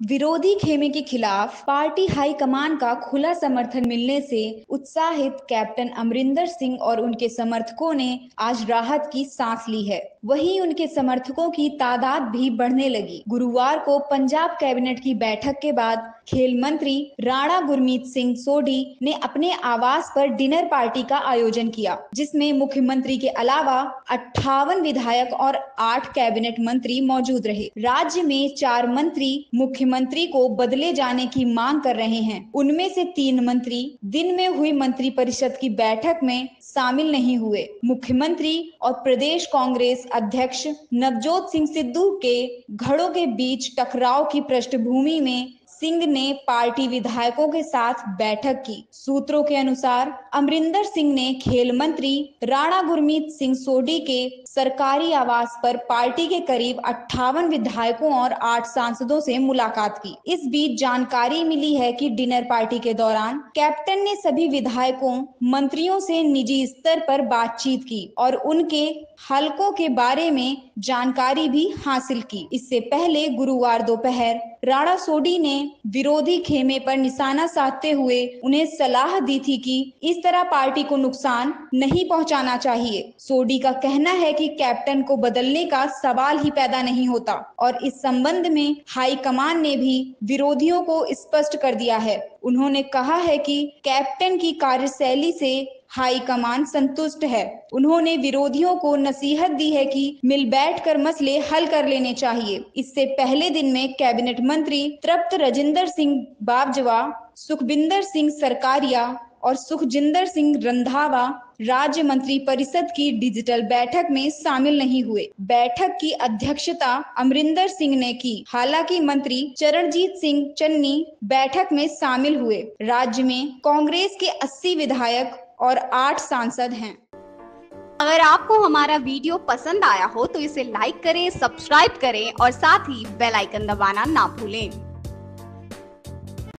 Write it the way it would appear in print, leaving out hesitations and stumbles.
विरोधी खेमे के खिलाफ पार्टी हाईकमान का खुला समर्थन मिलने से उत्साहित कैप्टन अमरिंदर सिंह और उनके समर्थकों ने आज राहत की सांस ली है। वहीं उनके समर्थकों की तादाद भी बढ़ने लगी। गुरुवार को पंजाब कैबिनेट की बैठक के बाद खेल मंत्री राणा गुरमीत सिंह सोढी ने अपने आवास पर डिनर पार्टी का आयोजन किया, जिसमें मुख्यमंत्री के अलावा 58 विधायक और 8 कैबिनेट मंत्री मौजूद रहे। राज्य में 4 मंत्री मुख्यमंत्री को बदले जाने की मांग कर रहे हैं। उनमें से 3 मंत्री दिन में हुई मंत्रिपरिषद की बैठक में शामिल नहीं हुए। मुख्यमंत्री और प्रदेश कांग्रेस अध्यक्ष नवजोत सिंह सिद्धू के घड़ों के बीच टकराव की पृष्ठभूमि में सिंह ने पार्टी विधायकों के साथ बैठक की। सूत्रों के अनुसार अमरिंदर सिंह ने खेल मंत्री राणा गुरमीत सिंह सोढी के सरकारी आवास पर पार्टी के करीब 58 विधायकों और 8 सांसदों से मुलाकात की। इस बीच जानकारी मिली है कि डिनर पार्टी के दौरान कैप्टन ने सभी विधायकों, मंत्रियों से निजी स्तर पर बातचीत की और उनके हलकों के बारे में जानकारी भी हासिल की। इससे पहले गुरुवार दोपहर राणा सोढी ने विरोधी खेमे पर निशाना साधते हुए उन्हें सलाह दी थी कि इस तरह पार्टी को नुकसान नहीं पहुंचाना चाहिए। सोढी का कहना है कि कैप्टन को बदलने का सवाल ही पैदा नहीं होता और इस संबंध में हाईकमान ने भी विरोधियों को स्पष्ट कर दिया है। उन्होंने कहा है कि कैप्टन की कार्यशैली से हाईकमान संतुष्ट है। उन्होंने विरोधियों को नसीहत दी है कि मिल बैठकर मसले हल कर लेने चाहिए। इससे पहले दिन में कैबिनेट मंत्री तृप्त रजिंदर सिंह बाजवा, सुखबिंदर सिंह सरकारिया और सुखजिंदर सिंह रंधावा राज्य मंत्री परिषद की डिजिटल बैठक में शामिल नहीं हुए। बैठक की अध्यक्षता अमरिंदर सिंह ने की। हालांकि मंत्री चरणजीत सिंह चन्नी बैठक में शामिल हुए। राज्य में कांग्रेस के 80 विधायक और 8 सांसद हैं। अगर आपको हमारा वीडियो पसंद आया हो तो इसे लाइक करें, सब्सक्राइब करें और साथ ही बेल आइकन दबाना ना भूलें।